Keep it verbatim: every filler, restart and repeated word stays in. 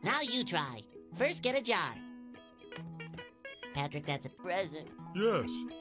Now you try. First, get a jar. Patrick, that's a present. Yes.